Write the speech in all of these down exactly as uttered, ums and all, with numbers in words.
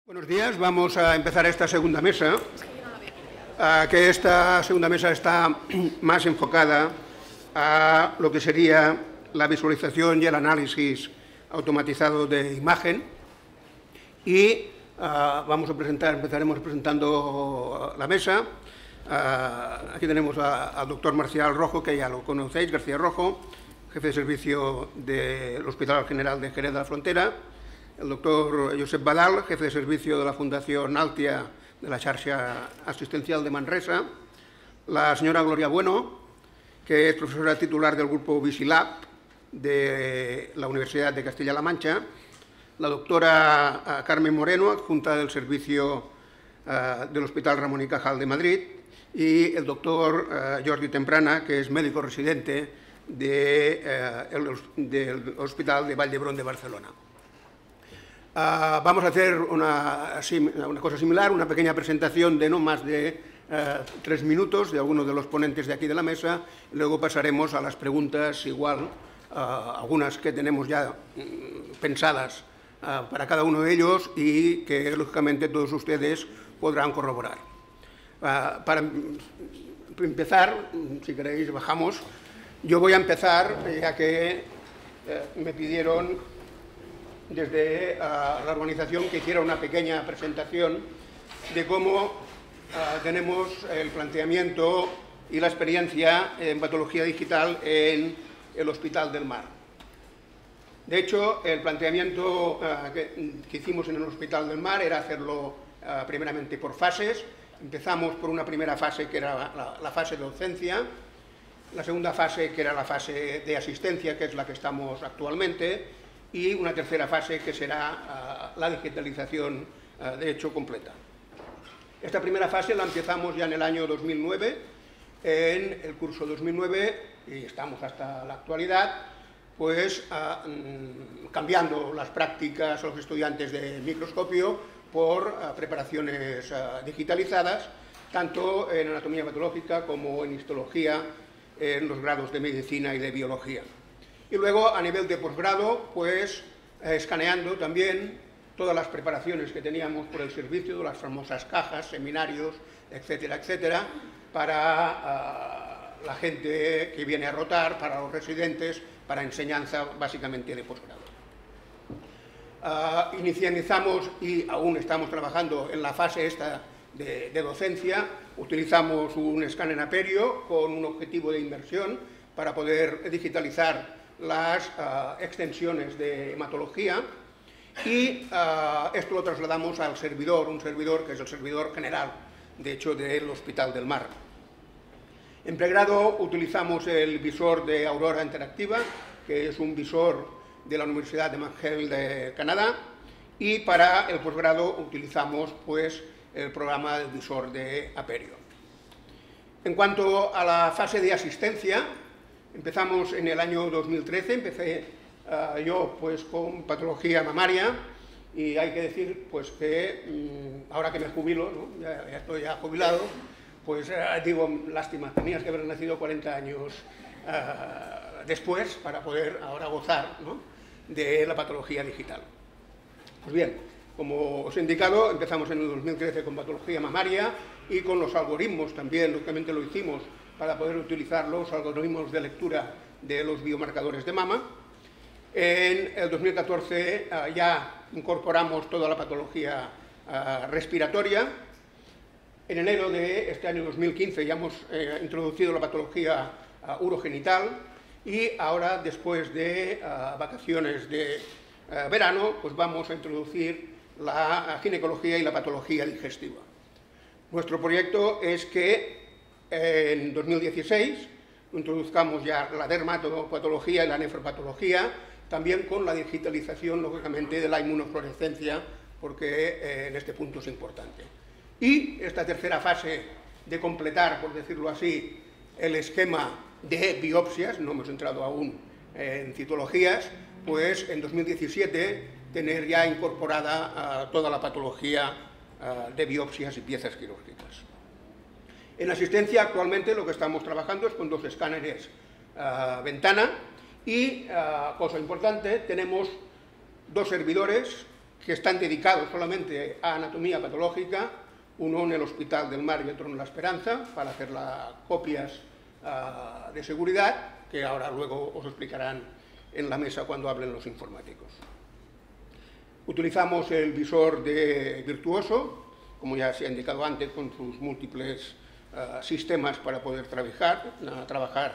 Buenos días, vamos a empezar esta segunda mesa, uh, que esta segunda mesa está más enfocada a lo que sería la visualización y el análisis automatizado de imagen y uh, vamos a presentar, empezaremos presentando la mesa. Uh, aquí tenemos al doctor Marcial Rojo, que ya lo conocéis, García Rojo, jefe de servicio del Hospital General de Jerez de la Frontera, el doctor Josep Badal, jefe de servicio de la Fundación Altia de la Xarxa Asistencial de Manresa, la señora Gloria Bueno, que es profesora titular del grupo Visilab de la Universidad de Castilla-La Mancha, la doctora Carmen Moreno, adjunta del servicio uh, del Hospital Ramón y Cajal de Madrid, y el doctor uh, Jordi Temprana, que es médico residente de, uh, el, del Hospital de Vall d'Hebron de Barcelona. Uh, vamos a hacer una, una cosa similar, una pequeña presentación de no más de uh, tres minutos de algunos de los ponentes de aquí de la mesa, y luego pasaremos a las preguntas igual, uh, algunas que tenemos ya um, pensadas uh, para cada uno de ellos y que lógicamente todos ustedes podrán corroborar. Uh, para empezar, si queréis bajamos, yo voy a empezar ya que uh, me pidieron desde uh, la organización que hiciera una pequeña presentación de cómo uh, tenemos el planteamiento y la experiencia en patología digital en el Hospital del Mar. De hecho, el planteamiento uh, que, que hicimos en el Hospital del Mar era hacerlo uh, primeramente por fases. Empezamos por una primera fase que era la, la fase de docencia, la segunda fase que era la fase de asistencia, que es la que estamos actualmente, y una tercera fase que será uh, la digitalización uh, de hecho completa. Esta primera fase la empezamos ya en el año dos mil nueve, en el curso dos mil nueve, y estamos hasta la actualidad, pues uh, cambiando las prácticas a los estudiantes de microscopio por uh, preparaciones uh, digitalizadas, tanto en anatomía patológica como en histología, en los grados de medicina y de biología. Y luego, a nivel de posgrado, pues eh, escaneando también todas las preparaciones que teníamos por el servicio, de las famosas cajas, seminarios, etcétera, etcétera, para uh, la gente que viene a rotar, para los residentes, para enseñanza básicamente de posgrado. Uh, inicializamos y aún estamos trabajando en la fase esta de, de docencia. Utilizamos un escáner Aperio con un objetivo de inversión para poder digitalizar las uh, extensiones de hematología y uh, esto lo trasladamos al servidor, un servidor que es el servidor general, de hecho, del Hospital del Mar. En pregrado utilizamos el visor de Aurora Interactiva, que es un visor de la Universidad de McGill de Canadá, y para el posgrado utilizamos pues, el programa del visor de Aperio. En cuanto a la fase de asistencia, empezamos en el año dos mil trece, empecé uh, yo pues con patología mamaria y hay que decir pues que um, ahora que me jubilo, ¿no? ya, ya estoy ya jubilado, pues uh, digo, lástima, tenías que haber nacido cuarenta años uh, después para poder ahora gozar, ¿no? de la patología digital. Pues bien, como os he indicado, empezamos en el dos mil trece con patología mamaria y con los algoritmos también, lógicamente lo hicimos para poder utilizar los algoritmos de lectura de los biomarcadores de mama. En el dos mil catorce uh, ya incorporamos toda la patología uh, respiratoria. En enero de este año dos mil quince ya hemos eh, introducido la patología uh, urogenital y ahora, después de uh, vacaciones de uh, verano, pues vamos a introducir la uh, ginecología y la patología digestiva. Nuestro proyecto es que en dos mil dieciséis introduzcamos ya la dermatopatología y la nefropatología, también con la digitalización, lógicamente, de la inmunofluorescencia, porque eh, en este punto es importante. Y esta tercera fase de completar, por decirlo así, el esquema de biopsias, no hemos entrado aún en citologías, pues en dos mil diecisiete tener ya incorporada uh, toda la patología uh, de biopsias y piezas quirúrgicas. En asistencia, actualmente, lo que estamos trabajando es con dos escáneres uh, ventana y, uh, cosa importante, tenemos dos servidores que están dedicados solamente a anatomía patológica, uno en el Hospital del Mar y otro en La Esperanza, para hacer las copias uh, de seguridad, que ahora luego os explicarán en la mesa cuando hablen los informáticos. Utilizamos el visor de Virtuoso, como ya se ha indicado antes, con sus múltiples uh, sistemas para poder trabajar, uh, trabajar.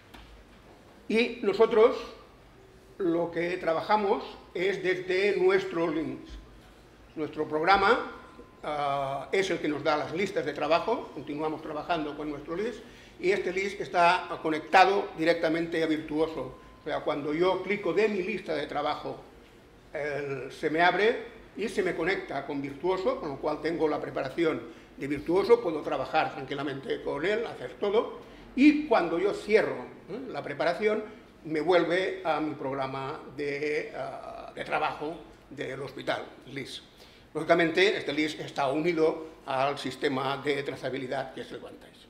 Y nosotros lo que trabajamos es desde nuestro Linux. Nuestro programa uh, es el que nos da las listas de trabajo, continuamos trabajando con nuestro list, y este list está conectado directamente a Virtuoso. O sea, cuando yo clico de mi lista de trabajo, el, se me abre y se me conecta con Virtuoso, con lo cual tengo la preparación de Virtuoso, puedo trabajar tranquilamente con él, hacer todo, y cuando yo cierro ¿eh? la preparación, me vuelve a mi programa de, uh, de trabajo del hospital, L I S. Lógicamente, este L I S está unido al sistema de trazabilidad que es el Quantize.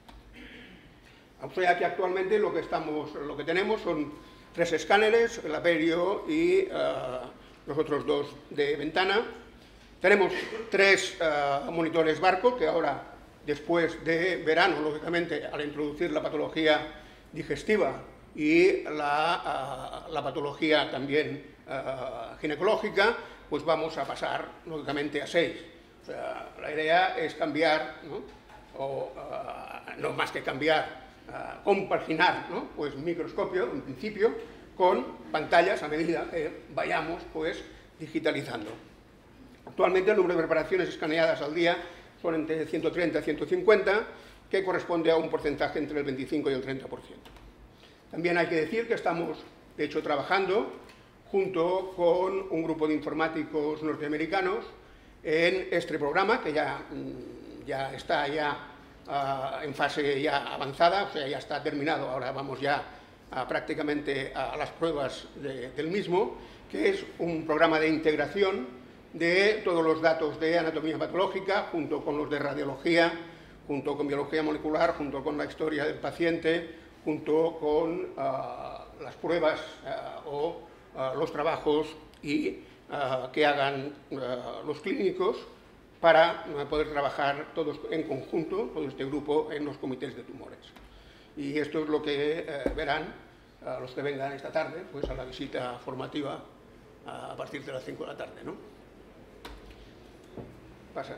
O sea que actualmente lo que, estamos, lo que tenemos son tres escáneres, el Aperio y uh, los otros dos de ventana. Tenemos tres uh, monitores barco que ahora, después de verano, lógicamente, al introducir la patología digestiva y la, uh, la patología también uh, ginecológica, pues vamos a pasar, lógicamente, a seis. O sea, la idea es cambiar, ¿no? o uh, no más que cambiar, uh, compaginar, ¿no? pues microscopio, en principio, con pantallas a medida que vayamos pues, digitalizando. Actualmente el número de preparaciones escaneadas al día son entre ciento treinta y ciento cincuenta, que corresponde a un porcentaje entre el veinticinco y el treinta por ciento. También hay que decir que estamos, de hecho, trabajando junto con un grupo de informáticos norteamericanos en este programa, que ya, ya está ya, uh, en fase ya avanzada, o sea, ya está terminado, ahora vamos ya a, prácticamente a las pruebas de, del mismo, que es un programa de integración de todos los datos de anatomía patológica, junto con los de radiología, junto con biología molecular, junto con la historia del paciente, junto con uh, las pruebas uh, o uh, los trabajos y, uh, que hagan uh, los clínicos para uh, poder trabajar todos en conjunto, todo este grupo, en los comités de tumores. Y esto es lo que uh, verán uh, los que vengan esta tarde, pues a la visita formativa uh, a partir de las cinco de la tarde, ¿no? Pasa.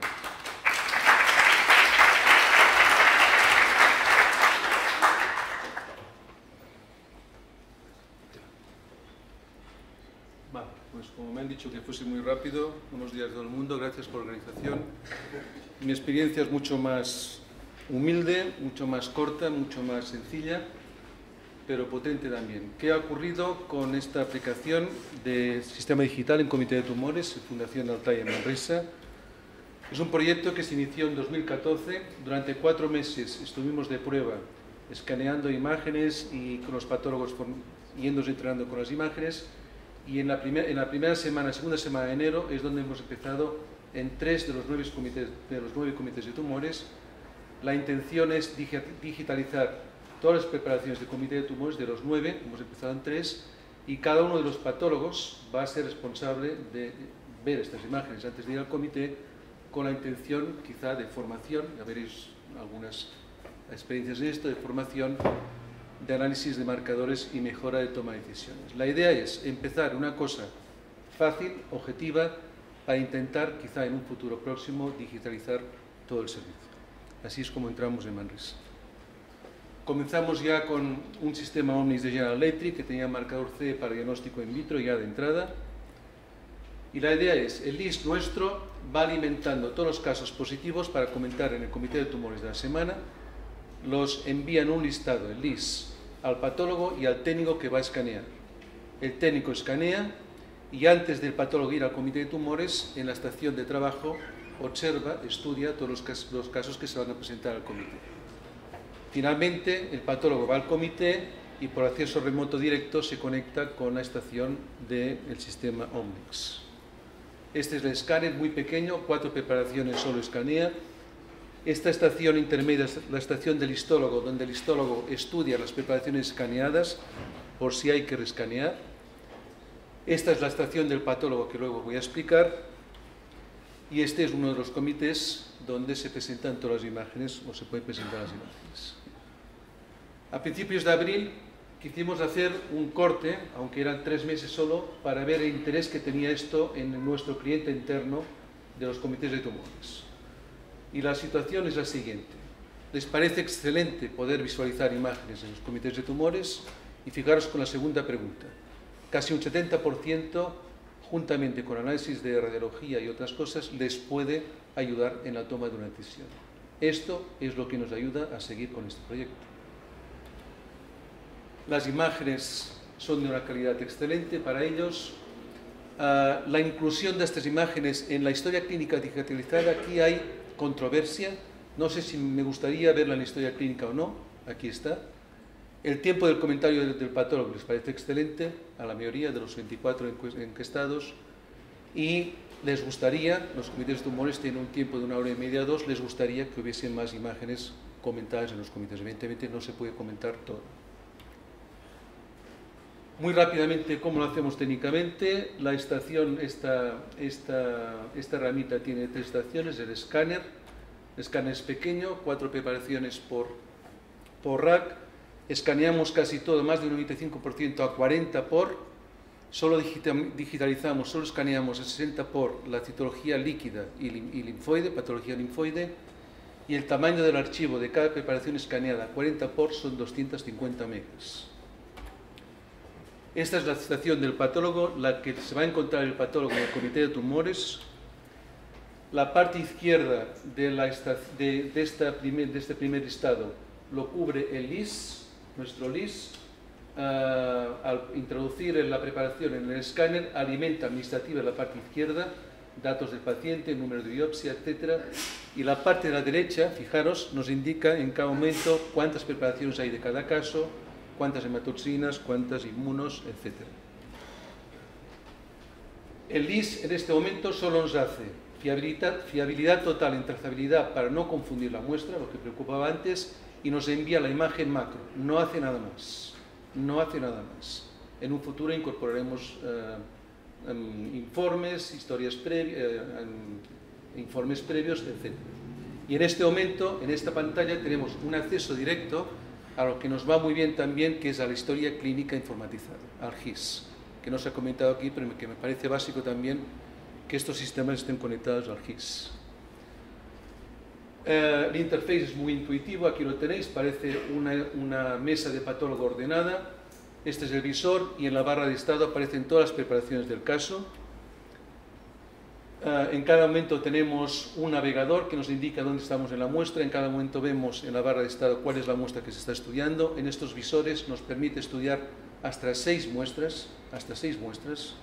Vale, pues como me han dicho que fuese muy rápido, buenos días a todo el mundo, gracias por la organización. Mi experiencia es mucho más humilde, mucho más corta, mucho más sencilla, pero potente también. ¿Qué ha ocurrido con esta aplicación de sistema digital en Comité de Tumores, Fundación Altaya en Manresa? Es un proyecto que se inició en dos mil catorce. Durante cuatro meses estuvimos de prueba escaneando imágenes y con los patólogos yéndose entrenando con las imágenes. Y en la, primer, en la primera semana, segunda semana de enero, es donde hemos empezado en tres de los nueve comités de, los nueve comités de tumores. La intención es digitalizar todas las preparaciones de comité de tumores de los nueve, hemos empezado en tres, y cada uno de los patólogos va a ser responsable de ver estas imágenes antes de ir al comité, con la intención quizá de formación, ya veréis algunas experiencias de esto, de formación, de análisis de marcadores y mejora de toma de decisiones. La idea es empezar una cosa fácil, objetiva, para intentar quizá en un futuro próximo digitalizar todo el servicio. Así es como entramos en Manresa. Comenzamos ya con un sistema Omnis de General Electric que tenía marcador C para diagnóstico in vitro ya de entrada. Y la idea es, el L I S nuestro va alimentando todos los casos positivos para comentar en el comité de tumores de la semana, los envían un listado, el L I S, al patólogo y al técnico que va a escanear. El técnico escanea y antes del patólogo ir al comité de tumores, en la estación de trabajo, observa, estudia todos los casos, los casos que se van a presentar al comité. Finalmente, el patólogo va al comité y por acceso remoto directo se conecta con la estación del sistema Omnix. Este es el escáner muy pequeño, cuatro preparaciones solo escanea. Esta estación intermedia es la estación del histólogo, donde el histólogo estudia las preparaciones escaneadas por si hay que rescanear. Esta es la estación del patólogo que luego voy a explicar. y este es uno de los comités donde se presentan todas las imágenes o se pueden presentar las imágenes. A principios de abril quisimos hacer un corte, aunque eran tres meses solo, para ver el interés que tenía esto en nuestro cliente interno de los comités de tumores. Y la situación es la siguiente. Les parece excelente poder visualizar imágenes en los comités de tumores y fijaros con la segunda pregunta. Casi un setenta por ciento, juntamente con análisis de radiología y otras cosas, les puede ayudar en la toma de una decisión. Esto es lo que nos ayuda a seguir con este proyecto. Las imágenes son de una calidad excelente para ellos. Uh, la inclusión de estas imágenes en la historia clínica digitalizada, aquí hay controversia. No sé si me gustaría verla en la historia clínica o no. Aquí está. El tiempo del comentario del, del patólogo les parece excelente a la mayoría de los veinticuatro encuestados, y les gustaría, los comités de tumores tienen un tiempo de una hora y media, dos, les gustaría que hubiese más imágenes comentadas en los comités. Evidentemente no se puede comentar todo. Muy rápidamente, ¿cómo lo hacemos técnicamente? La estación, esta, esta, esta herramienta tiene tres estaciones, el escáner. El escáner es pequeño, cuatro preparaciones por, por rack. Escaneamos casi todo, más de un noventa y cinco por ciento a cuarenta por. Solo digitalizamos, solo escaneamos el sesenta por la citología líquida y linfoide, patología linfoide. Y el tamaño del archivo de cada preparación escaneada, cuarenta por, son doscientos cincuenta megas. Esta es la estación del patólogo, la que se va a encontrar el patólogo en el comité de tumores. La parte izquierda de, la de, de, esta primer, de este primer listado lo cubre el L I S, nuestro L I S. Uh, al introducir en la preparación en el escáner, alimenta administrativa la parte izquierda, datos del paciente, número de biopsia, etcétera. Y la parte de la derecha, fijaros, nos indica en cada momento cuántas preparaciones hay de cada caso, cuántas hematoxinas, cuántas inmunos, etcétera. El L I S en este momento solo nos hace fiabilidad, fiabilidad total en trazabilidad para no confundir la muestra, lo que preocupaba antes, y nos envía la imagen macro. No hace nada más. No hace nada más. En un futuro incorporaremos uh, um, informes, historias previas, uh, um, informes previos, etcétera. Y en este momento, en esta pantalla, tenemos un acceso directo a lo que nos va muy bien también, que es a la historia clínica informatizada, al G I S, que no se ha comentado aquí, pero que me parece básico también que estos sistemas estén conectados al G I S. Eh, el interface es muy intuitivo, aquí lo tenéis, parece una, una mesa de patólogo ordenada. Este es el visor y en la barra de estado aparecen todas las preparaciones del caso. Uh, en cada momento tenemos un navegador que nos indica dónde estamos en la muestra. En cada momento vemos en la barra de estado cuál es la muestra que se está estudiando. En estos visores nos permite estudiar hasta seis muestras, hasta seis muestras.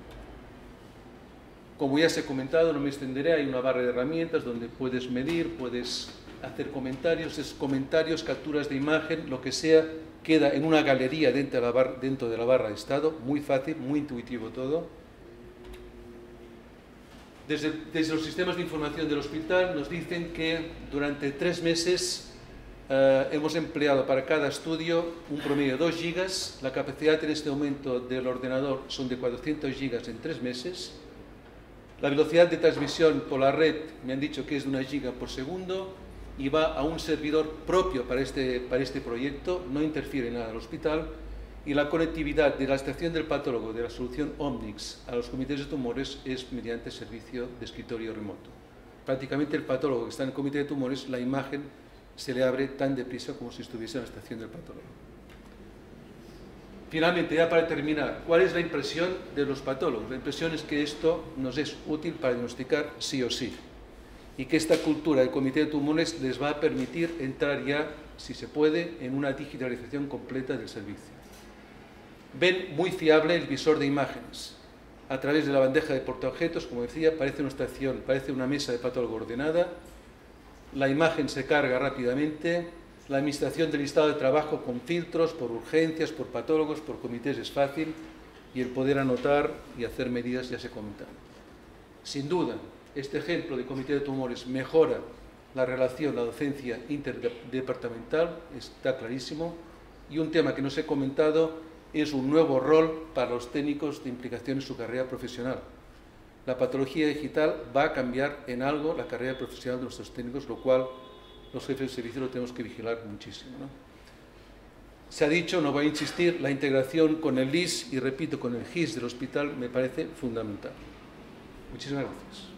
Como ya se ha comentado, no me extenderé, hay una barra de herramientas donde puedes medir, puedes hacer comentarios, es comentarios, capturas de imagen, lo que sea, queda en una galería dentro de la barra, dentro de la barra de estado, muy fácil, muy intuitivo todo. Desde, desde los sistemas de información del hospital nos dicen que durante tres meses eh, hemos empleado para cada estudio un promedio de dos gigas. La capacidad en este momento del ordenador son de cuatrocientos gigas en tres meses. La velocidad de transmisión por la red me han dicho que es de una giga por segundo y va a un servidor propio para este, para este proyecto, no interfiere en nada al hospital. Y la conectividad de la estación del patólogo de la solución Omnix a los comités de tumores es mediante servicio de escritorio remoto. Prácticamente el patólogo que está en el comité de tumores, la imagen se le abre tan deprisa como si estuviese en la estación del patólogo. Finalmente, ya para terminar, ¿cuál es la impresión de los patólogos? La impresión es que esto nos es útil para diagnosticar sí o sí, y que esta cultura del comité de tumores les va a permitir entrar ya, si se puede, en una digitalización completa del servicio. Ven muy fiable el visor de imágenes. A través de la bandeja de portaobjetos, como decía, parece una estación, parece una mesa de patólogo ordenada. La imagen se carga rápidamente. La administración del listado de trabajo con filtros por urgencias, por patólogos, por comités es fácil. Y el poder anotar y hacer medidas ya se comentaron. Sin duda, este ejemplo de comité de tumores mejora la relación, la docencia interdepartamental, está clarísimo. Y un tema que no os he comentado es un nuevo rol para los técnicos de implicación en su carrera profesional. la patología digital va a cambiar en algo la carrera profesional de nuestros técnicos, lo cual los jefes de servicio lo tenemos que vigilar muchísimo, ¿no? Se ha dicho, no voy a insistir, la integración con el I S y, repito, con el G I S del hospital me parece fundamental. Muchísimas gracias.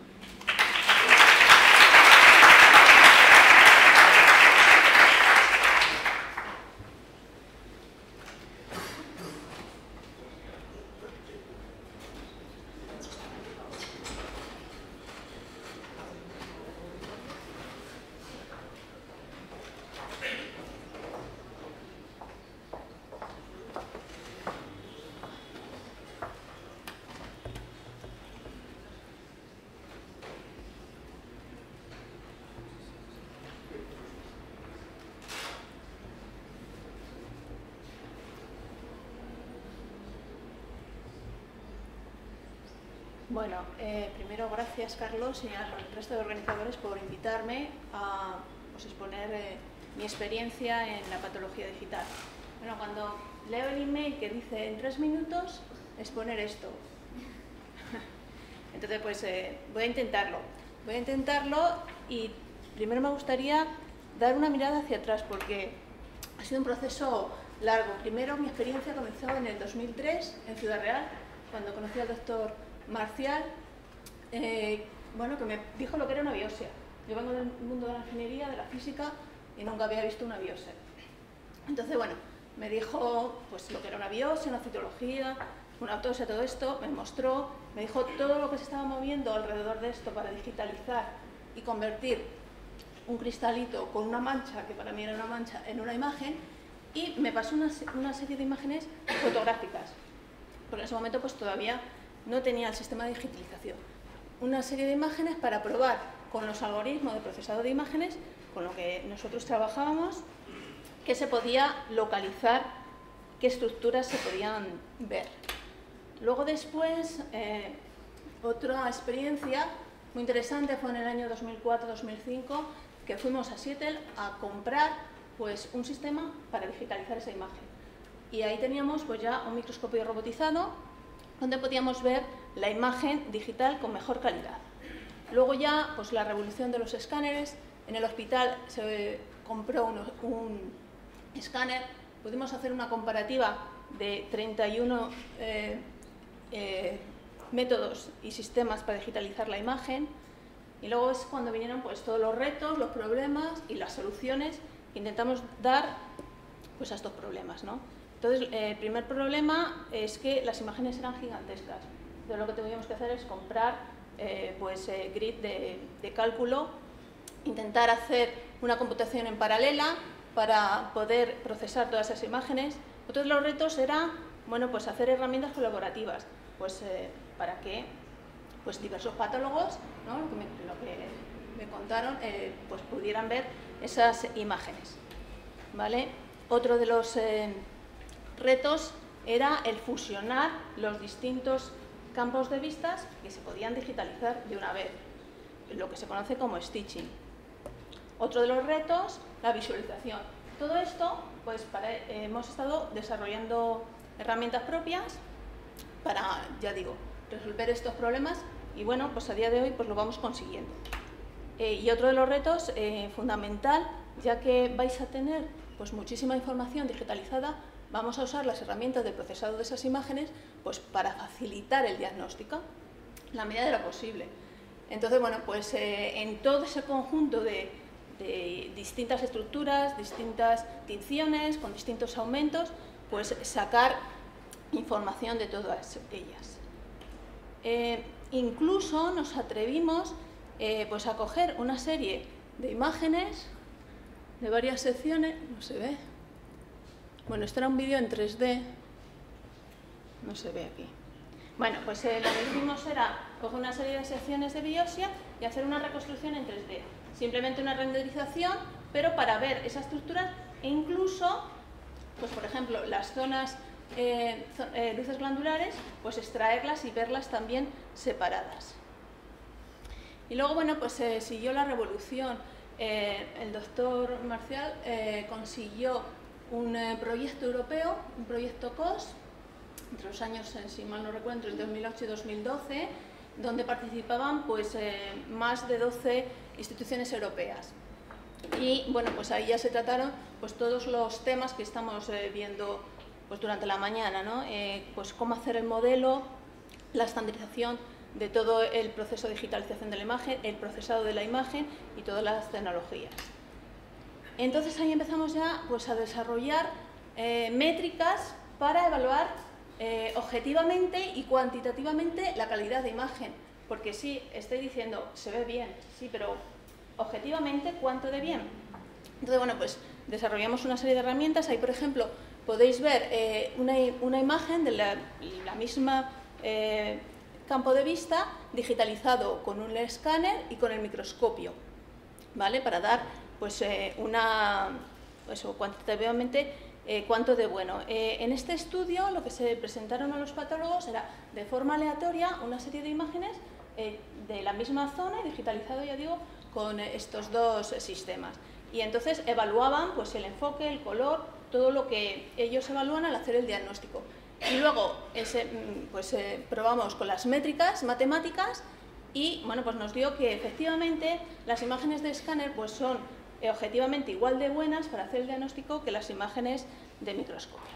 Bueno, eh, primero gracias Carlos y al resto de organizadores por invitarme a pues, exponer eh, mi experiencia en la patología digital. Bueno, cuando leo el email que dice en tres minutos, exponer esto. Entonces, pues eh, voy a intentarlo. Voy a intentarlo y primero me gustaría dar una mirada hacia atrás porque ha sido un proceso largo. Primero, mi experiencia comenzó en el dos mil tres en Ciudad Real, cuando conocí al doctor Marcial, eh, bueno, que me dijo lo que era una biopsia. Yo vengo del mundo de la ingeniería, de la física, y nunca había visto una biopsia. Entonces, bueno, me dijo pues, lo que era una biopsia, una citología, una autopsia, todo esto, me mostró, me dijo todo lo que se estaba moviendo alrededor de esto para digitalizar y convertir un cristalito con una mancha, que para mí era una mancha, en una imagen, y me pasó una, una serie de imágenes fotográficas, porque en ese momento pues todavía no tenía el sistema de digitalización. Una serie de imágenes para probar con los algoritmos de procesado de imágenes, con lo que nosotros trabajábamos, que se podía localizar, qué estructuras se podían ver. Luego después, eh, otra experiencia muy interesante fue en el año dos mil cuatro dos mil cinco, que fuimos a Seattle a comprar pues, un sistema para digitalizar esa imagen. Y ahí teníamos pues, ya un microscopio robotizado, donde podíamos ver la imagen digital con mejor calidad. Luego ya, pues la revolución de los escáneres. En el hospital se compró un, un escáner, pudimos hacer una comparativa de treinta y uno eh, eh, métodos y sistemas para digitalizar la imagen. Y luego es cuando vinieron pues, todos los retos, los problemas y las soluciones que intentamos dar pues, a estos problemas, ¿no? Entonces, el primer problema es que las imágenes eran gigantescas. Entonces, lo que teníamos que hacer es comprar eh, pues, eh, grid de, de cálculo, intentar hacer una computación en paralela para poder procesar todas esas imágenes. Otro de los retos era bueno, pues, hacer herramientas colaborativas, pues, eh, para que pues, diversos patólogos, ¿no? lo, que me, lo que me contaron, eh, pues, pudieran ver esas imágenes. ¿Vale? Otro de los eh, retos era el fusionar los distintos campos de vistas que se podían digitalizar de una vez, lo que se conoce como stitching. Otro de los retos, la visualización. Todo esto, pues para, eh, hemos estado desarrollando herramientas propias para, ya digo, resolver estos problemas y bueno, pues a día de hoy pues lo vamos consiguiendo. Eh, y otro de los retos eh, fundamental, ya que vais a tener pues muchísima información digitalizada, vamos a usar las herramientas de procesado de esas imágenes pues, para facilitar el diagnóstico, en la medida de lo posible. Entonces, bueno, pues eh, en todo ese conjunto de, de distintas estructuras, distintas tinciones, con distintos aumentos, pues sacar información de todas ellas. Eh, incluso nos atrevimos eh, pues, a coger una serie de imágenes de varias secciones, no se ve. Bueno, esto era un vídeo en tres D, no se ve aquí. Bueno, pues eh, lo que hicimos era coger una serie de secciones de biopsia y hacer una reconstrucción en tres D. Simplemente una renderización, pero para ver esa estructura e incluso, pues por ejemplo, las zonas, eh, eh, luces glandulares, pues extraerlas y verlas también separadas. Y luego, bueno, pues eh, siguió la revolución. Eh, el doctor Marcial eh, consiguió un eh, proyecto europeo, un proyecto C O S, entre los años, eh, si mal no recuerdo, entre el dos mil ocho y dos mil doce, donde participaban pues, eh, más de doce instituciones europeas. Y bueno, pues ahí ya se trataron pues, todos los temas que estamos eh, viendo pues, durante la mañana, ¿no? Eh, pues cómo hacer el modelo, la estandarización de todo el proceso de digitalización de la imagen, el procesado de la imagen y todas las tecnologías. Entonces ahí empezamos ya pues, a desarrollar eh, métricas para evaluar eh, objetivamente y cuantitativamente la calidad de imagen. Porque sí, estoy diciendo, se ve bien, sí, pero objetivamente, ¿cuánto de bien? Entonces, bueno, pues desarrollamos una serie de herramientas. Ahí, por ejemplo, podéis ver eh, una, una imagen de la, la misma eh, campo de vista digitalizado con un escáner y con el microscopio, ¿vale? Para dar, pues, eh, una, eso, cuantitativamente, eh, cuánto de bueno. Eh, en este estudio, lo que se presentaron a los patólogos era, de forma aleatoria, una serie de imágenes eh, de la misma zona, digitalizado, ya digo, con estos dos sistemas. Y entonces evaluaban pues, el enfoque, el color, todo lo que ellos evalúan al hacer el diagnóstico. Y luego ese, pues, eh, probamos con las métricas matemáticas y bueno, pues nos dio que efectivamente las imágenes de escáner pues, son eh, objetivamente igual de buenas para hacer el diagnóstico que las imágenes de microscopio.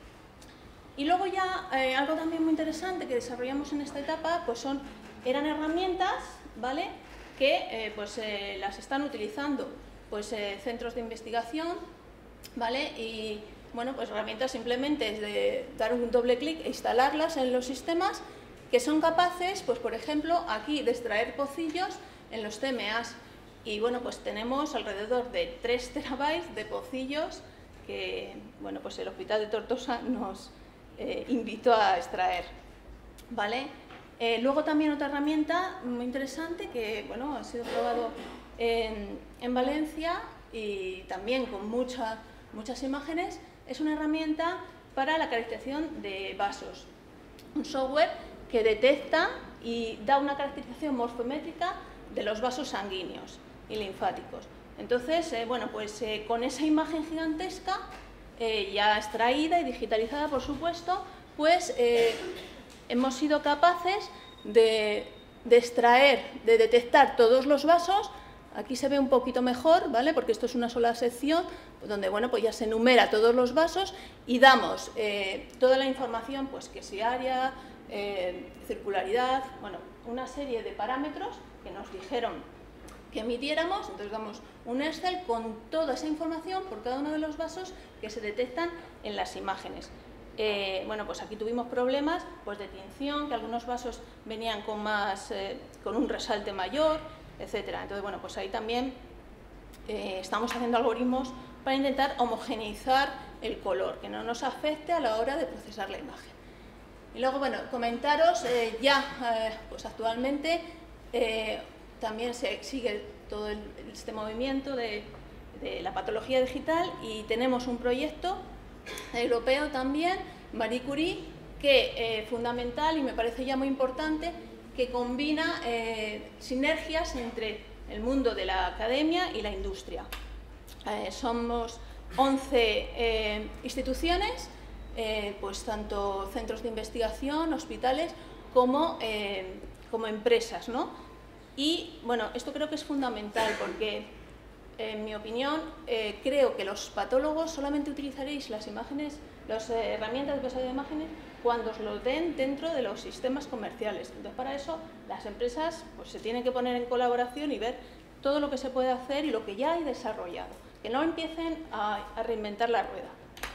Y luego ya eh, algo también muy interesante que desarrollamos en esta etapa pues son, eran herramientas, ¿vale?, que eh, pues, eh, las están utilizando pues, eh, centros de investigación, ¿vale? Y bueno, pues herramientas simplemente es de dar un doble clic e instalarlas en los sistemas que son capaces, pues por ejemplo, aquí de extraer pocillos en los C M As. Y bueno, pues tenemos alrededor de tres terabytes de pocillos que bueno, pues el Hospital de Tortosa nos eh, invitó a extraer, ¿vale? Eh, luego también otra herramienta muy interesante que bueno, ha sido probado en, en Valencia y también con mucha, muchas imágenes, es una herramienta para la caracterización de vasos. Un software que detecta y da una caracterización morfométrica de los vasos sanguíneos y linfáticos. Entonces, eh, bueno, pues eh, con esa imagen gigantesca, eh, ya extraída y digitalizada, por supuesto, pues eh, hemos sido capaces de, de extraer, de detectar todos los vasos. Aquí se ve un poquito mejor, ¿vale? Porque esto es una sola sección donde, bueno, pues ya se enumera todos los vasos y damos eh, toda la información, pues que si área, eh, circularidad, bueno, una serie de parámetros que nos dijeron que emitiéramos. Entonces damos un Excel con toda esa información por cada uno de los vasos que se detectan en las imágenes. Eh, bueno, pues aquí tuvimos problemas pues, de tinción, que algunos vasos venían con, más, eh, con un resalte mayor, etcétera. Entonces, bueno, pues ahí también eh, estamos haciendo algoritmos para intentar homogeneizar el color, que no nos afecte a la hora de procesar la imagen. Y luego, bueno, comentaros, eh, ya eh, pues actualmente eh, también se sigue todo el, este movimiento de, de la patología digital y tenemos un proyecto europeo también, Marie Curie, que es eh, fundamental y me parece ya muy importante, que combina eh, sinergias entre el mundo de la academia y la industria. Eh, somos once eh, instituciones, eh, pues tanto centros de investigación, hospitales, como, eh, como empresas, ¿no? Y bueno, esto creo que es fundamental porque, en mi opinión, eh, creo que los patólogos solamente utilizaréis las imágenes, las eh, herramientas de procesado de imágenes cuando os lo den dentro de los sistemas comerciales. Entonces, para eso, las empresas pues, se tienen que poner en colaboración y ver todo lo que se puede hacer y lo que ya hay desarrollado. Que no empiecen a, a reinventar la rueda.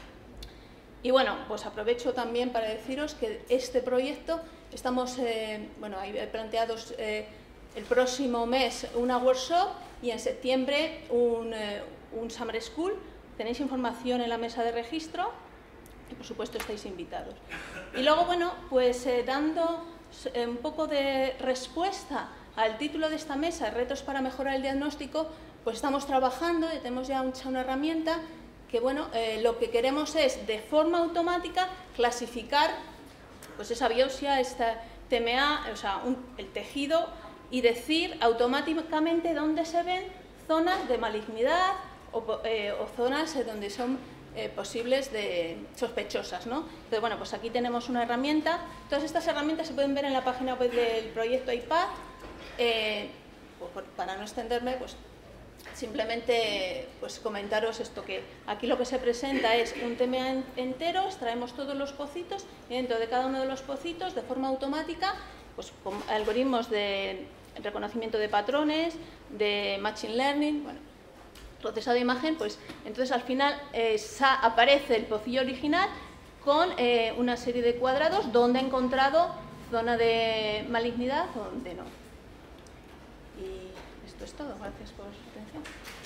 Y bueno, pues aprovecho también para deciros que este proyecto, estamos, eh, bueno, hay planteados eh, el próximo mes una workshop y en septiembre un, eh, un Summer School. Tenéis información en la mesa de registro y por supuesto estáis invitados. Y luego, bueno, pues eh, dando eh, un poco de respuesta al título de esta mesa, retos para mejorar el diagnóstico, pues estamos trabajando y tenemos ya una herramienta que, bueno, eh, lo que queremos es de forma automática clasificar pues esa biopsia, esta T M A, o sea, un, el tejido, y decir automáticamente dónde se ven zonas de malignidad o, eh, o zonas donde son eh, posibles de sospechosas, ¿no? Entonces, bueno, pues aquí tenemos una herramienta. Todas estas herramientas se pueden ver en la página web del proyecto I P A D. Eh, pues, para no extenderme, pues simplemente pues, comentaros esto, que aquí lo que se presenta es un tema entero, extraemos todos los pocitos y dentro de cada uno de los pocitos, de forma automática, pues con algoritmos de reconocimiento de patrones, de machine learning, bueno, procesado de imagen, pues entonces al final eh, aparece el pocillo original con eh, una serie de cuadrados donde ha encontrado zona de malignidad o donde no. Y esto es todo. Gracias por su atención.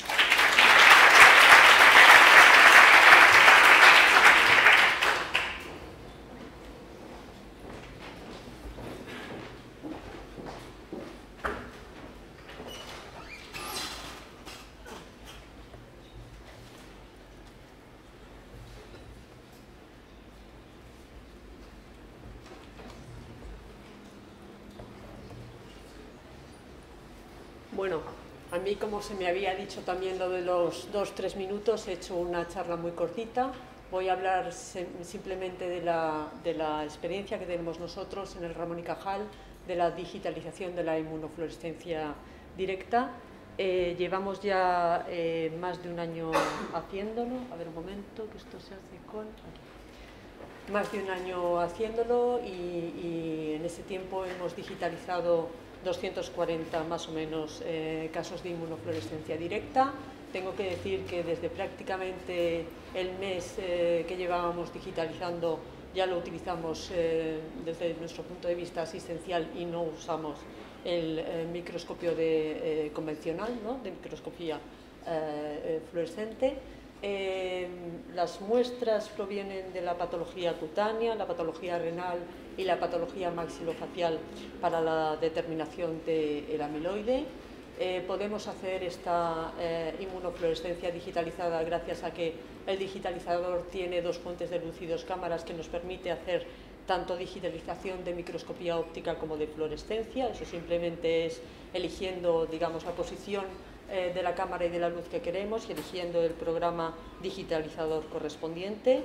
Bueno, a mí, como se me había dicho también lo de los dos, tres minutos, he hecho una charla muy cortita. Voy a hablar simplemente de la, de la experiencia que tenemos nosotros en el Ramón y Cajal, de la digitalización de la inmunofluorescencia directa. Eh, llevamos ya eh, más de un año haciéndolo. A ver, un momento, que esto se hace con... Aquí. Más de un año haciéndolo y, y en ese tiempo hemos digitalizado doscientos cuarenta más o menos eh, casos de inmunofluorescencia directa. Tengo que decir que desde prácticamente el mes eh, que llevábamos digitalizando ya lo utilizamos eh, desde nuestro punto de vista asistencial y no usamos el eh, microscopio de, eh, convencional, ¿no? De microscopía eh, fluorescente. Eh, las muestras provienen de la patología cutánea, la patología renal y la patología maxilofacial para la determinación del amiloide. Eh, podemos hacer esta eh, inmunofluorescencia digitalizada gracias a que el digitalizador tiene dos fuentes de luz y dos cámaras que nos permite hacer tanto digitalización de microscopía óptica como de fluorescencia. Eso simplemente es eligiendo, digamos, la posición eh, de la cámara y de la luz que queremos y eligiendo el programa digitalizador correspondiente.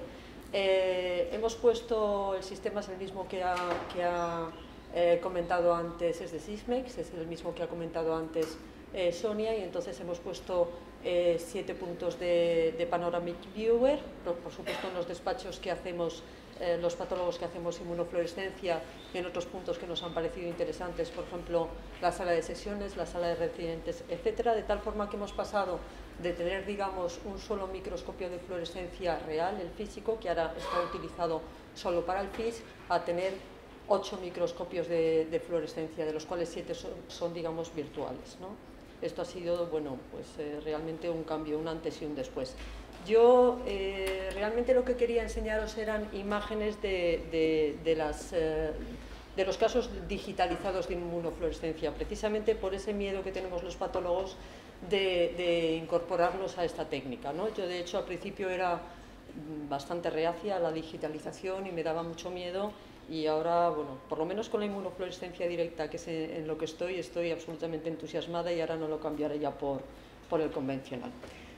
Eh, hemos puesto, el sistema es el mismo que ha, que ha eh, comentado antes, es de Sysmex, es el mismo que ha comentado antes eh, Sonia, y entonces hemos puesto eh, siete puntos de, de Panoramic Viewer, por, por supuesto en los despachos que hacemos, eh, los patólogos que hacemos inmunofluorescencia, y en otros puntos que nos han parecido interesantes, por ejemplo la sala de sesiones, la sala de residentes, etcétera, de tal forma que hemos pasado de tener, digamos, un solo microscopio de fluorescencia real, el físico, que ahora está utilizado solo para el F I S, a tener ocho microscopios de, de fluorescencia, de los cuales siete son, son digamos, virtuales, ¿no? Esto ha sido, bueno, pues eh, realmente un cambio, un antes y un después. Yo eh, realmente lo que quería enseñaros eran imágenes de, de, de, las, eh, de los casos digitalizados de inmunofluorescencia, precisamente por ese miedo que tenemos los patólogos de, de incorporarnos a esta técnica, ¿no? Yo, de hecho, al principio era bastante reacia a la digitalización y me daba mucho miedo, y ahora, bueno, por lo menos con la inmunofluorescencia directa, que es en lo que estoy, estoy absolutamente entusiasmada, y ahora no lo cambiaré ya por, por el convencional.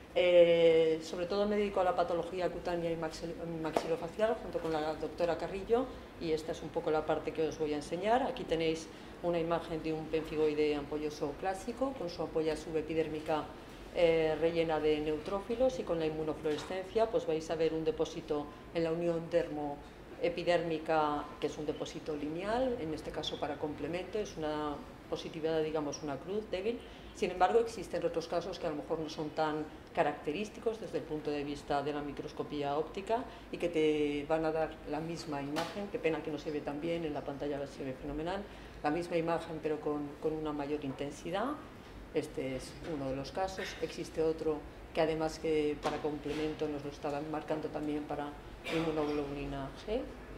Eh, sobre todo me dedico a la patología cutánea y maxilofacial junto con la doctora Carrillo, y esta es un poco la parte que os voy a enseñar. Aquí tenéis una imagen de un pemfigoide ampolloso clásico con su ampolla subepidérmica eh, rellena de neutrófilos, y con la inmunofluorescencia pues vais a ver un depósito en la unión dermoepidérmica, que es un depósito lineal, en este caso para complemento, es una positividad, digamos, una cruz débil. Sin embargo, existen otros casos que a lo mejor no son tan característicos desde el punto de vista de la microscopía óptica y que te van a dar la misma imagen. Qué pena que no se ve tan bien, en la pantalla se ve fenomenal, la misma imagen pero con, con una mayor intensidad. Este es uno de los casos. Existe otro que, además, que para complemento nos lo estaban marcando también para inmunoglobulina G.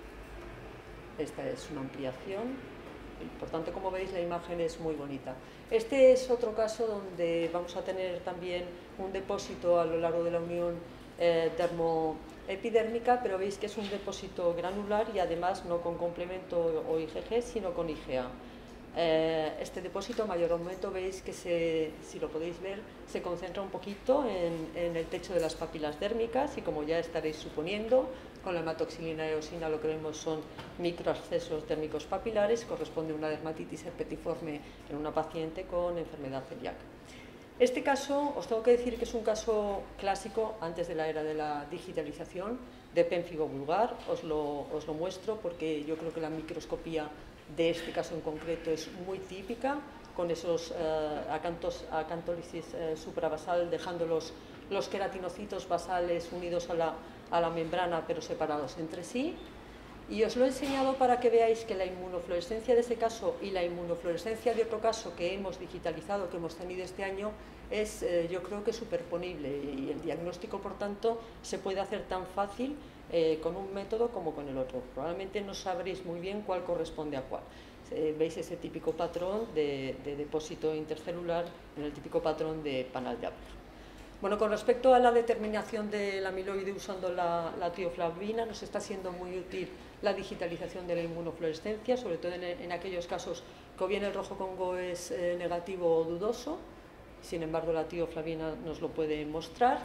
Esta es una ampliación. Por tanto, como veis, la imagen es muy bonita. Este es otro caso donde vamos a tener también un depósito a lo largo de la unión eh, dermoepidérmica, pero veis que es un depósito granular y además no con complemento o I G G, sino con I G A. Eh, este depósito, a mayor aumento, veis que, se, si lo podéis ver, se concentra un poquito en, en el techo de las papilas dérmicas y, como ya estaréis suponiendo, con la hematoxilina eosina lo que vemos son microabscesos dérmicos papilares, corresponde a una dermatitis herpetiforme en una paciente con enfermedad celíaca. Este caso, os tengo que decir que es un caso clásico antes de la era de la digitalización de pénfigo vulgar. Os lo, os lo muestro porque yo creo que la microscopía de este caso en concreto es muy típica, con esos eh, acantos, acantólisis eh, suprabasal, dejando los, los queratinocitos basales unidos a la, a la membrana pero separados entre sí. Y os lo he enseñado para que veáis que la inmunofluorescencia de ese caso y la inmunofluorescencia de otro caso que hemos digitalizado, que hemos tenido este año, es eh, yo creo que superponible, y el diagnóstico, por tanto, se puede hacer tan fácil eh, con un método como con el otro. Probablemente no sabréis muy bien cuál corresponde a cuál. Eh, veis ese típico patrón de, de depósito intercelular en el típico patrón de panal de Appler. Bueno, con respecto a la determinación del amiloide usando la, la tioflavina, nos está siendo muy útil la digitalización de la inmunofluorescencia, sobre todo en, en aquellos casos que o bien el rojo Congo es eh, negativo o dudoso. Sin embargo, la tioflavina nos lo puede mostrar.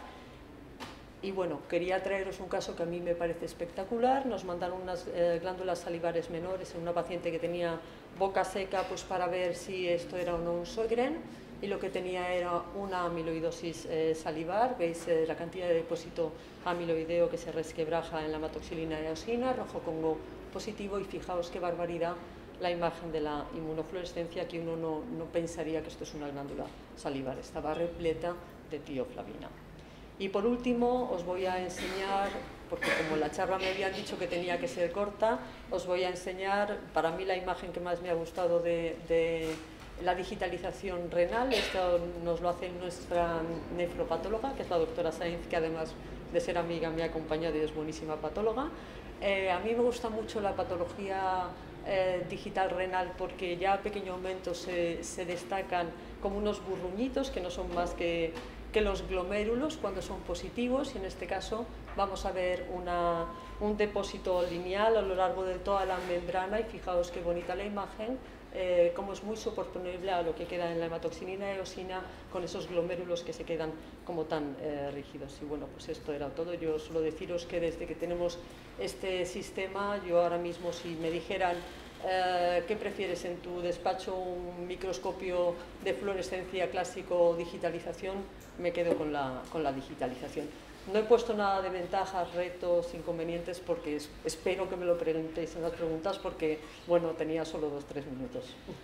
Y bueno, quería traeros un caso que a mí me parece espectacular. Nos mandaron unas eh, glándulas salivares menores en una paciente que tenía boca seca, pues para ver si esto era o no un Sjögren, y lo que tenía era una amiloidosis eh, salivar. Veis eh, la cantidad de depósito amiloideo que se resquebraja en la hematoxilina eosina, rojo Congo positivo, y fijaos qué barbaridad la imagen de la inmunofluorescencia, que uno no, no pensaría que esto es una glándula salivar, estaba repleta de tioflavina. Y por último os voy a enseñar, porque como la charla me habían dicho que tenía que ser corta, os voy a enseñar para mí la imagen que más me ha gustado de, de la digitalización renal. Esto nos lo hace nuestra nefropatóloga, que es la doctora Sainz, que además de ser amiga me ha acompañado y es buenísima patóloga. Eh, a mí me gusta mucho la patología eh, digital renal porque ya a pequeño aumento se, se destacan como unos burruñitos que no son más que, que los glomérulos cuando son positivos, y en este caso vamos a ver una, un depósito lineal a lo largo de toda la membrana, y fijaos qué bonita la imagen. Eh, como es muy superponible a lo que queda en la hematoxilina eosina, con esos glomérulos que se quedan como tan eh, rígidos. Y bueno, pues esto era todo. Yo suelo deciros que desde que tenemos este sistema, yo ahora mismo, si me dijeran eh, ¿qué prefieres en tu despacho, un microscopio de fluorescencia clásico o digitalización?, me quedo con la, con la digitalización. No he puesto nada de ventajas, retos, inconvenientes, porque es, espero que me lo preguntéis en las preguntas, porque, bueno, tenía solo dos o tres minutos.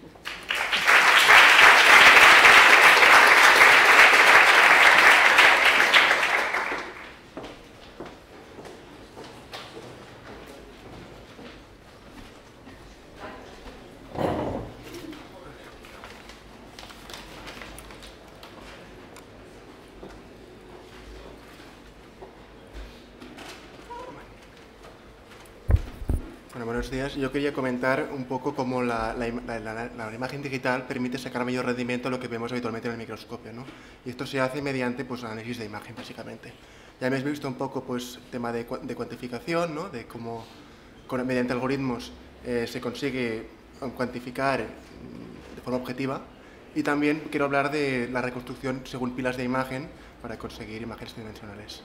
Bueno, buenos días. Yo quería comentar un poco cómo la, la, la, la, la imagen digital permite sacar mayor rendimiento a lo que vemos habitualmente en el microscopio, ¿no? Y esto se hace mediante, pues, análisis de imagen, básicamente. Ya habéis visto un poco, pues, tema de, de cuantificación, ¿no? De cómo con, mediante algoritmos eh, se consigue cuantificar de forma objetiva. Y también quiero hablar de la reconstrucción según pilas de imagen para conseguir imágenes tridimensionales.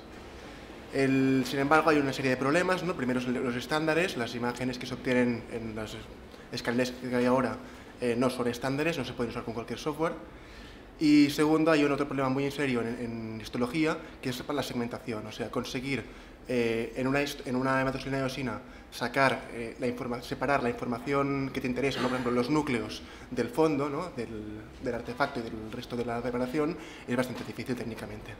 El, sin embargo, hay una serie de problemas, ¿no? Primero, los estándares. Las imágenes que se obtienen en las escaleras que hay ahora eh, no son estándares, no se pueden usar con cualquier software. Y segundo, hay un otro problema muy serio en, en histología, que es la segmentación, o sea, conseguir eh, en una, en una hematoxilina eosina sacar, eh, la informa separar la información que te interesa, ¿no? Por ejemplo, los núcleos del fondo, ¿no? del, del artefacto y del resto de la preparación, es bastante difícil técnicamente.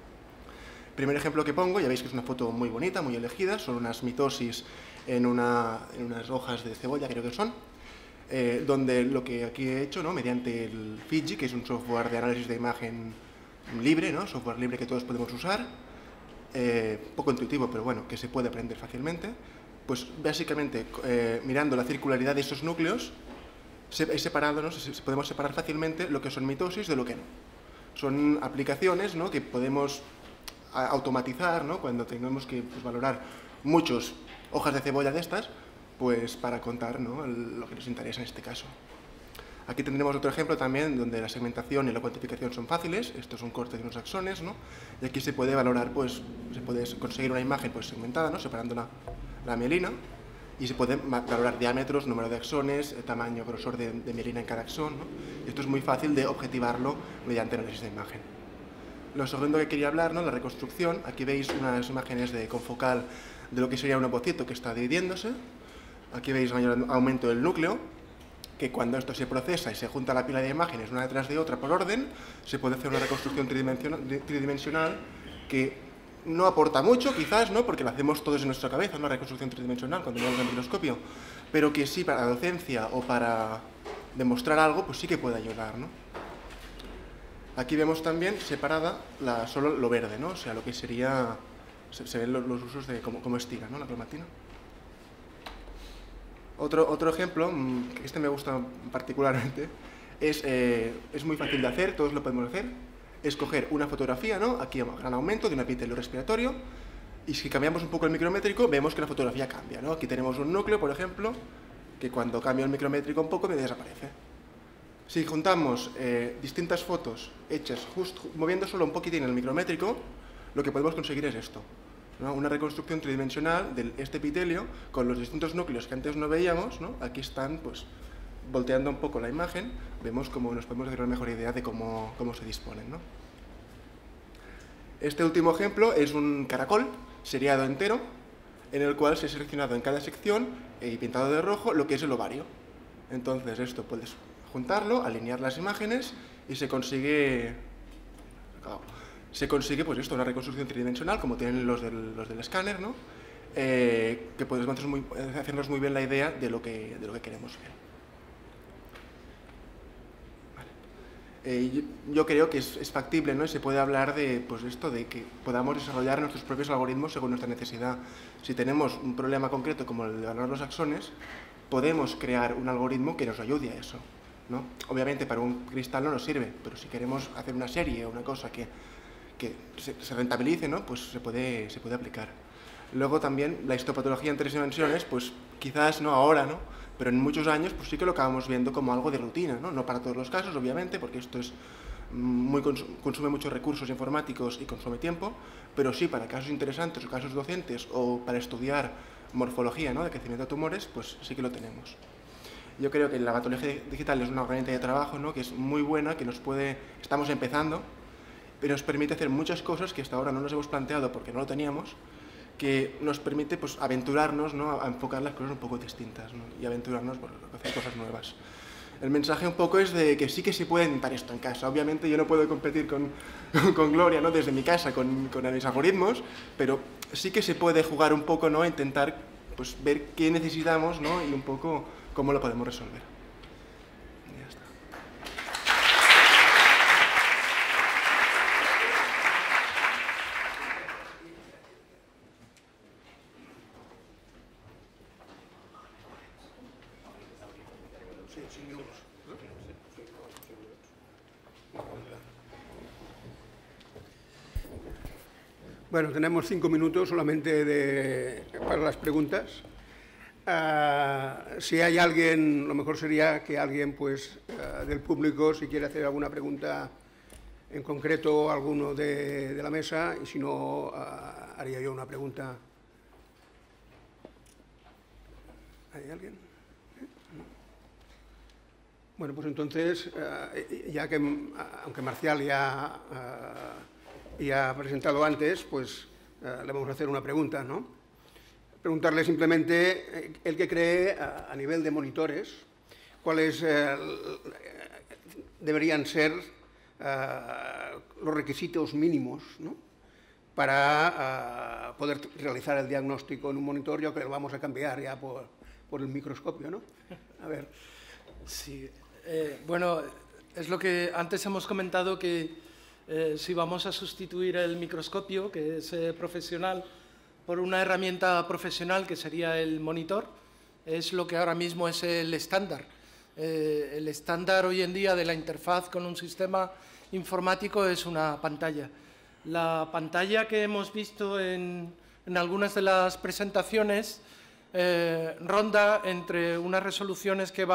Primer ejemplo que pongo, ya veis que es una foto muy bonita, muy elegida, son unas mitosis en, una, en unas hojas de cebolla, creo que son, eh, donde lo que aquí he hecho, ¿no? Mediante el Fiji, que es un software de análisis de imagen libre, ¿no? Software libre que todos podemos usar, eh, poco intuitivo, pero bueno, que se puede aprender fácilmente, pues básicamente eh, mirando la circularidad de esos núcleos, se, he separado, ¿no? se, se podemos separar fácilmente lo que son mitosis de lo que no. Son aplicaciones, ¿no? Que podemos a automatizar, ¿no? Cuando tengamos que, pues, valorar muchas hojas de cebolla de estas, pues para contar, ¿no? El, lo que nos interesa en este caso. Aquí tendremos otro ejemplo también donde la segmentación y la cuantificación son fáciles. Esto es un corte de unos axones, ¿no? Y aquí se puede valorar, pues, se puede conseguir una imagen pues, segmentada, ¿no? Separando la, la mielina, y se puede valorar diámetros, número de axones, tamaño, grosor de, de mielina en cada axón, ¿no? Y esto es muy fácil de objetivarlo mediante análisis de imagen. Lo segundo que quería hablar, ¿no? La reconstrucción. Aquí veis unas imágenes de confocal de lo que sería un ovocito que está dividiéndose. Aquí veis mayor aumento del núcleo, que cuando esto se procesa y se junta la pila de imágenes una detrás de otra por orden, se puede hacer una reconstrucción tridimensional, tridimensional que no aporta mucho, quizás, ¿no? Porque lo hacemos todos en nuestra cabeza, una reconstrucción tridimensional cuando miramos el microscopio, pero que sí para la docencia o para demostrar algo, pues sí que puede ayudar, ¿no? Aquí vemos también separada la, solo lo verde, ¿no? O sea, lo que sería, se, se ven los, los usos de cómo, cómo estira, ¿no? La cromatina. Otro, otro ejemplo, que este me gusta particularmente, es, eh, es muy fácil de hacer, todos lo podemos hacer, es coger una fotografía, ¿no? Aquí a gran aumento de un epitelio respiratorio, y si cambiamos un poco el micrométrico, vemos que la fotografía cambia, ¿no? Aquí tenemos un núcleo, por ejemplo, que cuando cambio el micrométrico un poco me desaparece. Si juntamos eh, distintas fotos hechas justo moviendo solo un poquitín el micrométrico, lo que podemos conseguir es esto, ¿no? Una reconstrucción tridimensional de este epitelio con los distintos núcleos que antes no veíamos, ¿no? Aquí están, pues, volteando un poco la imagen, vemos cómo nos podemos hacer una mejor idea de cómo, cómo se disponen, ¿no? Este último ejemplo es un caracol seriado entero, en el cual se ha seleccionado en cada sección y pintado de rojo lo que es el ovario. Entonces esto puedes juntarlo, alinear las imágenes y se consigue... Se consigue, pues esto, una reconstrucción tridimensional, como tienen los del, los del escáner, ¿no? Eh, que podemos hacernos muy, hacernos muy bien la idea de lo que, de lo que queremos ver. Vale. Eh, yo, yo creo que es, es factible, ¿no? Y se puede hablar de, pues esto, de que podamos desarrollar nuestros propios algoritmos según nuestra necesidad. Si tenemos un problema concreto como el de valorar los axones, podemos crear un algoritmo que nos ayude a eso, ¿no? Obviamente para un cristal no nos sirve, pero si queremos hacer una serie o una cosa que que se, se rentabilice, ¿no? Pues se puede, se puede aplicar. Luego también la histopatología en tres dimensiones, pues quizás no ahora, ¿no? Pero en muchos años pues sí que lo acabamos viendo como algo de rutina, ¿no? No para todos los casos, obviamente, porque esto es muy consume muchos recursos informáticos y consume tiempo, pero sí para casos interesantes o casos docentes o para estudiar morfología, ¿no? De crecimiento de tumores, pues sí que lo tenemos. Yo creo que la patología digital es una herramienta de trabajo, ¿no? Que es muy buena, que nos puede, estamos empezando, pero nos permite hacer muchas cosas que hasta ahora no nos hemos planteado porque no lo teníamos, que nos permite pues, aventurarnos, ¿no? A enfocar las cosas un poco distintas, ¿no? Y aventurarnos por hacer cosas nuevas. El mensaje un poco es de que sí que se puede intentar esto en casa. Obviamente yo no puedo competir con, con Gloria, ¿no? Desde mi casa con, con mis algoritmos, pero sí que se puede jugar un poco, ¿no? A intentar pues, ver qué necesitamos, ¿no? Y un poco cómo lo podemos resolver. Ya está. Bueno, tenemos cinco minutos solamente de, para las preguntas. Uh, si hay alguien, lo mejor sería que alguien pues, uh, del público, si quiere hacer alguna pregunta en concreto, alguno de, de la mesa, y si no, uh, haría yo una pregunta. ¿Hay alguien? Bueno, pues entonces, uh, ya que, uh, aunque Marcial ya... Uh, y ha presentado antes, pues eh, le vamos a hacer una pregunta, ¿no? Preguntarle simplemente, eh, el que cree a, a nivel de monitores, cuáles eh, deberían ser eh, los requisitos mínimos, ¿no? Para eh, poder realizar el diagnóstico en un monitor. Yo creo que lo vamos a cambiar ya por, por el microscopio, ¿no? A ver. Sí, eh, bueno, es lo que antes hemos comentado que Eh, si vamos a sustituir el microscopio, que es eh, profesional, por una herramienta profesional que sería el monitor, es lo que ahora mismo es el estándar. Eh, el estándar hoy en día de la interfaz con un sistema informático es una pantalla. La pantalla que hemos visto en, en algunas de las presentaciones eh, ronda entre unas resoluciones que va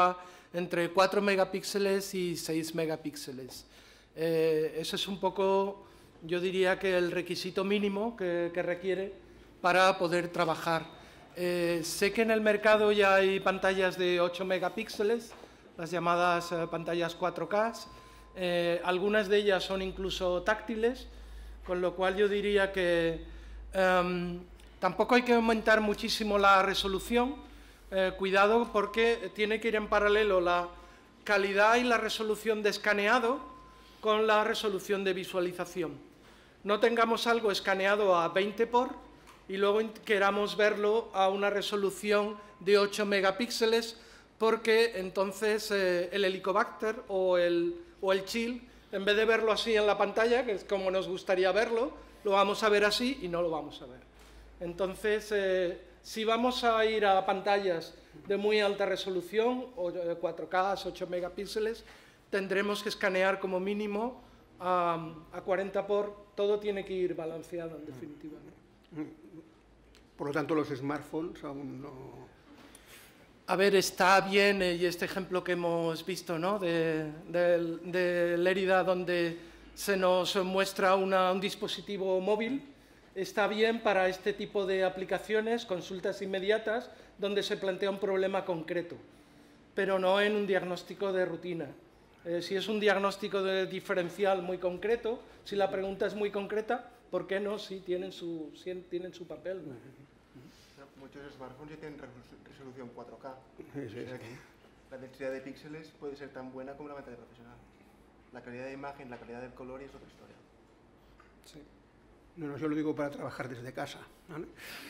entre cuatro megapíxeles y seis megapíxeles. Eh, ese es un poco, yo diría que el requisito mínimo que, que requiere para poder trabajar. Eh, sé que en el mercado ya hay pantallas de ocho megapíxeles, las llamadas eh, pantallas cuatro K. Eh, algunas de ellas son incluso táctiles, con lo cual yo diría que eh, tampoco hay que aumentar muchísimo la resolución. Eh, cuidado, porque tiene que ir en paralelo la calidad y la resolución de escaneado con la resolución de visualización. No tengamos algo escaneado a veinte por y luego queramos verlo a una resolución de ocho megapíxeles, porque entonces eh, el Helicobacter o el, o el chill, en vez de verlo así en la pantalla, que es como nos gustaría verlo, lo vamos a ver así y no lo vamos a ver. Entonces, eh, si vamos a ir a pantallas de muy alta resolución, o cuatro K, ocho megapíxeles, tendremos que escanear como mínimo a, a cuarenta por, todo tiene que ir balanceado en definitiva, ¿no? Por lo tanto, los smartphones aún no... A ver, está bien, eh, y este ejemplo que hemos visto, ¿no?, de, de, de Lérida, donde se nos muestra una, un dispositivo móvil, está bien para este tipo de aplicaciones, consultas inmediatas, donde se plantea un problema concreto, pero no en un diagnóstico de rutina. Eh, si es un diagnóstico de diferencial muy concreto, si la pregunta es muy concreta, ¿por qué no? Sí, tienen su, sí, tienen su papel, ¿no? Muchos smartphones ya tienen resolución cuatro K. Sí, sí, sí. La densidad de píxeles puede ser tan buena como la pantalla profesional. La calidad de imagen, la calidad del color y es otra historia. Sí. No, no, yo lo digo para trabajar desde casa, ¿vale?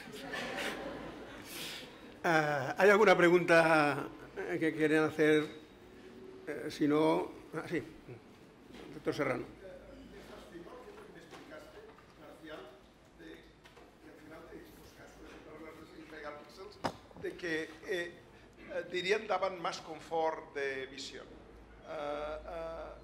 uh, ¿Hay alguna pregunta que quieren hacer? Eh, si no... Ah, sí, doctor Serrano. De que eh, dirían daban más confort de visión uh, uh,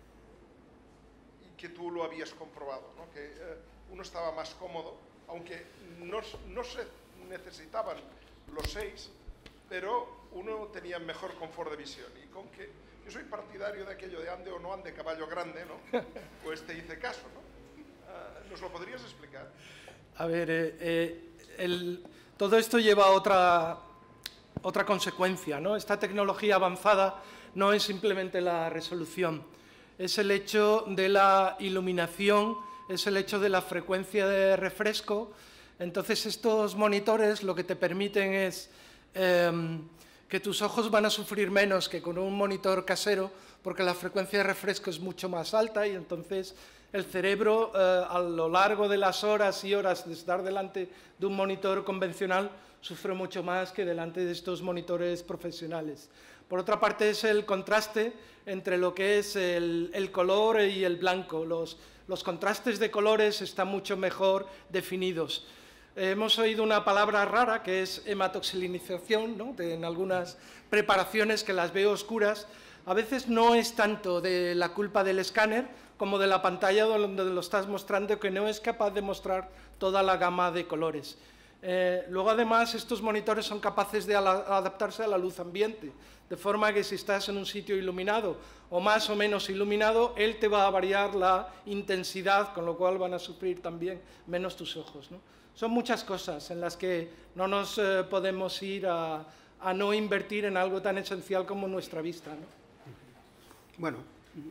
y que tú lo habías comprobado, ¿no? Que uh, uno estaba más cómodo, aunque no, no se necesitaban los seis, pero uno tenía mejor confort de visión. Y con que yo soy partidario de aquello de ande o no ande caballo grande, ¿no? Pues te hice caso, ¿no? Uh, ¿Nos lo podrías explicar? A ver, eh, eh, el... todo esto lleva a otra, otra consecuencia, ¿no? Esta tecnología avanzada no es simplemente la resolución, es el hecho de la iluminación, es el hecho de la frecuencia de refresco. Entonces, estos monitores lo que te permiten es eh, que tus ojos van a sufrir menos que con un monitor casero, porque la frecuencia de refresco es mucho más alta y entonces el cerebro, eh, a lo largo de las horas y horas de estar delante de un monitor convencional, sufre mucho más que delante de estos monitores profesionales. Por otra parte, es el contraste entre lo que es el, el color y el blanco. Los, los contrastes de colores están mucho mejor definidos. Eh, hemos oído una palabra rara que es hematoxilinización, ¿no?, de, en algunas preparaciones que las veo oscuras. A veces no es tanto de la culpa del escáner como de la pantalla donde lo estás mostrando, que no es capaz de mostrar toda la gama de colores. Eh, luego, además, estos monitores son capaces de adaptarse a la luz ambiente, de forma que si estás en un sitio iluminado o más o menos iluminado, él te va a variar la intensidad, con lo cual van a sufrir también menos tus ojos, ¿no? Son muchas cosas en las que no nos eh, podemos ir a, a no invertir en algo tan esencial como nuestra vista, ¿no? Bueno.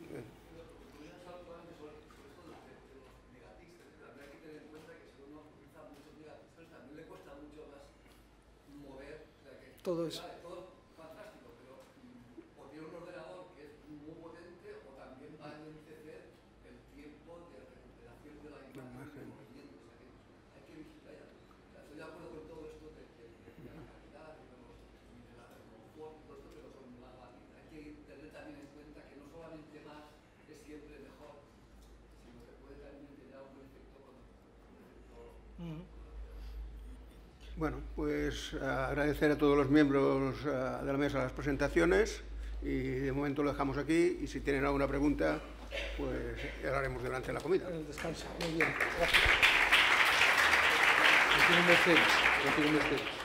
Todo eso. Todo fantástico, pero o tiene un ordenador que es muy potente o también va a enlentecer el tiempo de recuperación de la imagen. Hay que vigilar. Estoy de acuerdo con todo esto de, de, de la calidad, de los, de la confort, todo esto, pero con la, hay que tener también en cuenta que no solamente más es siempre mejor, sino que puede también tener algún efecto con el efecto. Uh-huh. Bueno, pues agradecer a todos los miembros uh, de la mesa las presentaciones y de momento lo dejamos aquí y si tienen alguna pregunta, pues ya lo haremos durante la comida. Descanso. Muy bien. Gracias.